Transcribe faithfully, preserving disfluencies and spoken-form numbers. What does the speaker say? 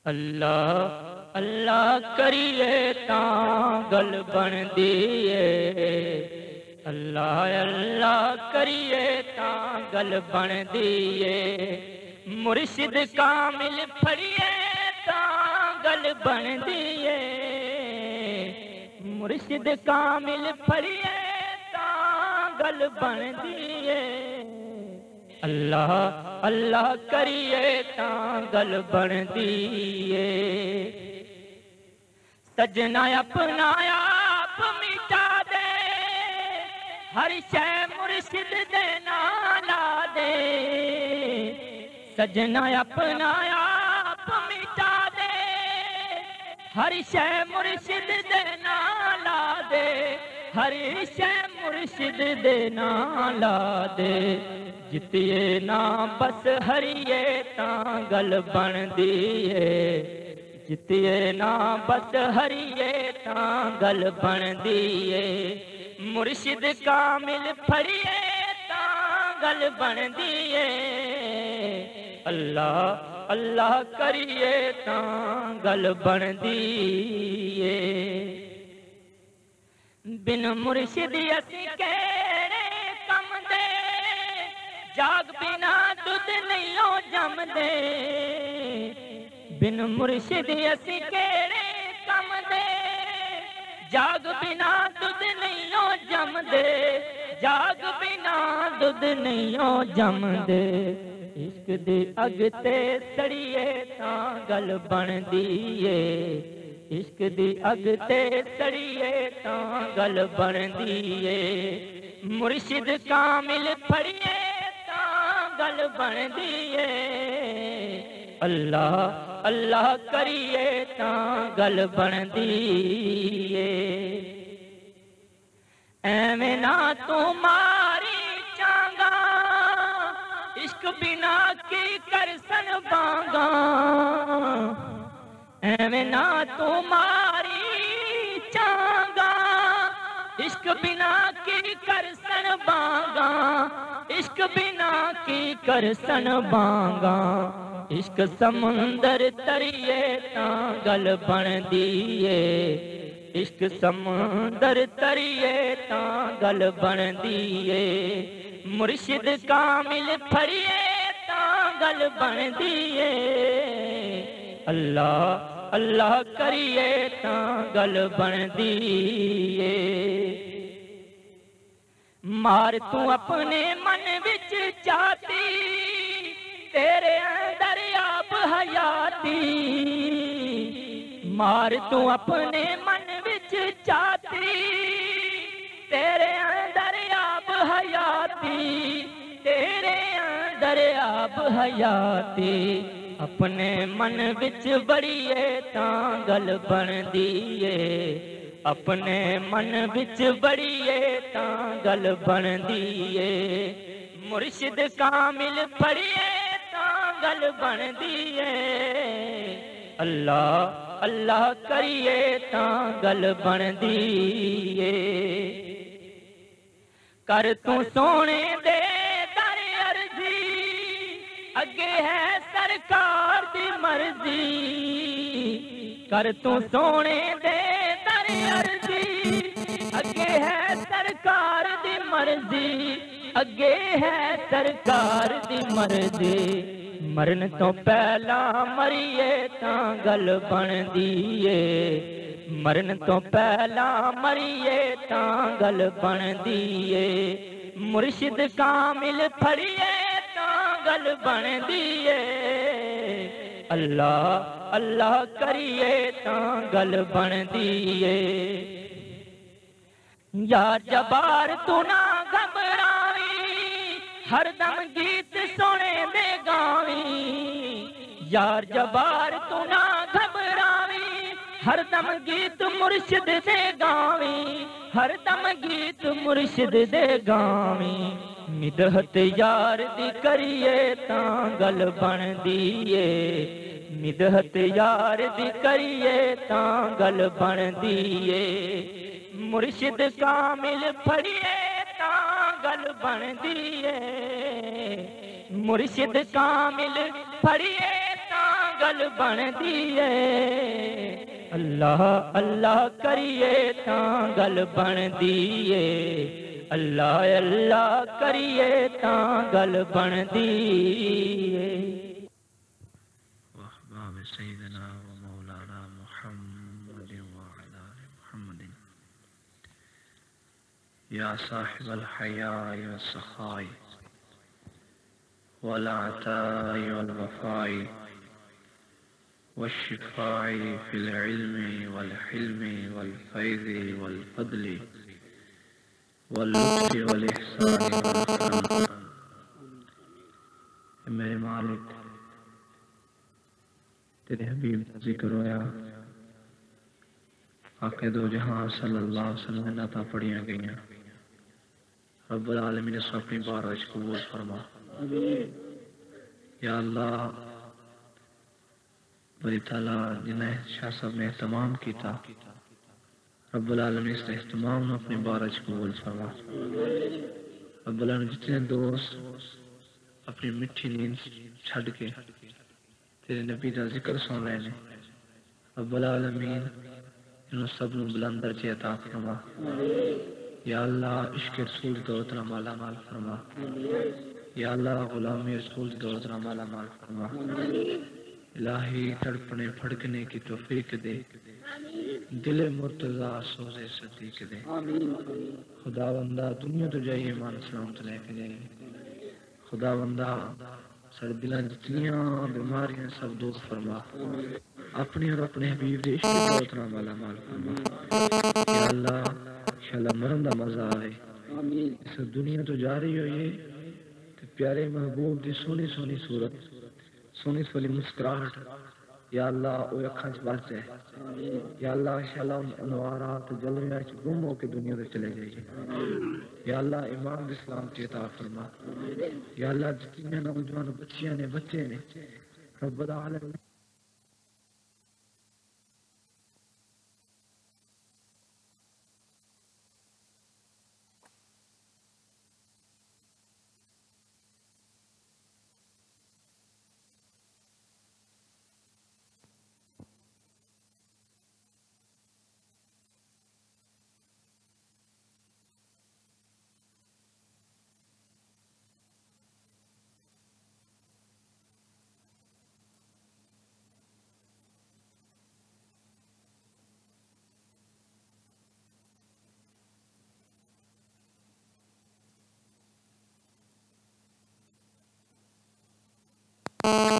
اللہ اللہ کریے تاں گل بن دیئے، اللہ اللہ کریے تاں گل بن دیئے، مرشد کامل پھڑیے تاں گل بن دیئے، مرشد کامل پھڑیے تاں گل بن دیئے، اللہ اللہ کریے تاں گل بن دیئے، سجنا اپنا آپ مٹا دے، ہر شے مرشد دے نال لا دے، سجنا اپنا آپ مٹا دے، ہر شے مرشد دے نال لا دے، ہر شے مرشد دے نال لا دے، جتیے نا بس ہریے تاں گل بن دیئے، جتیے نا بس ہریے تاں گل بن دیئے، مرشد کامل پھڑیے تاں گل بن دیئے، اللہ اللہ کریے تاں گل بن دیئے، بن مرشد اسی کیڑے کم دے، جاگ بنا دودھ نہیں ہو جم دے، بن مرشد اسی کیڑے کم دے، جاگ بنا دودھ نہیں ہو جم دے، جاگ بنا دودھ نہیں ہو جم دے، عشق دی اگ تے سڑیے تاں گل بن دیئے، عشق دی اگ تے سڑیے تاں گل بن دیئے، مرشد کامل پھڑیے گل بن دیئے، اللہ اللہ کریے تاں گل بن دیئے، ایویں نہ تمہاری چانگا، عشق بنا کی کر سن بانگا، ایویں نہ تمہاری چانگا، عشق بنا کی کر سن بانگا، عشق بنا کی کر سن بانگا، عشق سمندر تریے تاں گل بن دیئے، عشق سمندر تریے تاں گل بن دیئے، مرشد کامل پھڑیے تاں گل بن دیئے، اللہ اللہ کریے تاں گل بن دیئے، مار تو اپنے من وچ چاہتی، تیرے اندر آپ حیاتی، مار تو اپنے من وچ چاہتی، تیرے اندر آپ حیاتی، تیرے اندر آپ حیاتی، اپنے من وچ بڑیے تاں گل بن دیئے، اپنے من وچ بڑیے تاں گل بن دیئے، مرشد کامل پھڑیے تاں گل بن دیئے، اللہ اللہ کریے تاں گل بن دیئے، کر تو سونے دے در عرضی، اگے ہے سرکار دی مرضی، کر تو سونے دے در عرضی، اگے ہے سرکار دی مرضی، اگے ہے سرکار دی مرضی، مرن تو پہلا مریے تاں گل بن دیئے، مرن تو پہلا مریے تاں گل بن دیئے، مرشد کامل پھڑیے تاں گل بن دیئے، اللہ اللہ کریے تاں گل بن دیئے، یار جبار تو نہ گھبراویں، ہر دم گیت سونے دے گاویں، یار جبار تو نہ گھبراویں، ہر دم گیت مرشد دے گاویں، ہر دم گیت مرشد دے گاویں، مدحت یار دی کریے تاں گل بن دیئے، مدحت یار دی کریے تاں گل بن دیئے، مرشد کامل پھڑیے تاں گل بن دیئے، مرشد کامل پھڑیے تاں گل بن دیے اللہ اللہ کریے تاں گل بن دیے اللہ اللہ کریے تاں گل بن دیے واحباب سیدنا و مولانا محمد وعلى آل محمد یا صاحب الحیاء والسخاء والعطاء والوفاء والشفاء في العلم والحلم والفيض والفضل واللطف والإحسان والكرم میرے مالک تیرے حبیب کا ذکر ہویا آقا دو جہاں صلی اللہ علیہ وسلم نعتاں پڑھیاں گئیاں رب العالمین اس اپنی بارش قبول فرما یا اللہ بری تعالیٰ جنہیں شاہ صاحب نے اہتمام کیتا رب العالمین اس نے اہتمام نے اپنی بارش قبول فرما رب العالمین جتنے دوست اپنی مٹھی نیند چھڑ کے تیرے نبی دا ذکر سن رہے ہیں رب العالمین انہوں سب نو بلند درجے عطا فرما یا اللہ عشق رسول دولت نہ مالا مال فرما یا اللہ غلامی رسول دولت نہ مالا مال فرما الہی تڑپنے پھڑکنے کی توفیق دے دل مرتضی سوزے صدیق دے خدا بندہ دنیا تو جائیے ایمان سلامت لے کے جائیے خدا بندہ سر دلان جتنیاں بیماریاں سب دور فرما اپنی اور اپنے حبیب دے عشق دولت نہ مالا مال فرما یا اللہ انشاءاللہ مرن دا مزہ آئے اس دنیا تو جا رہی ہوئی تو پیارے محبوب دی سونی سونی صورت سونی سونی مسکراہٹ یا اللہ او اکھاں چ بس جائے یا اللہ انشاءاللہ ان انوارات جلویاں چ گم ہو کے دنیا سے چلے جائیے یا اللہ ایمان اسلام کی عطا فرما یا اللہ جتنے نوجوان بچیاں نے بچے نے رب العالمین you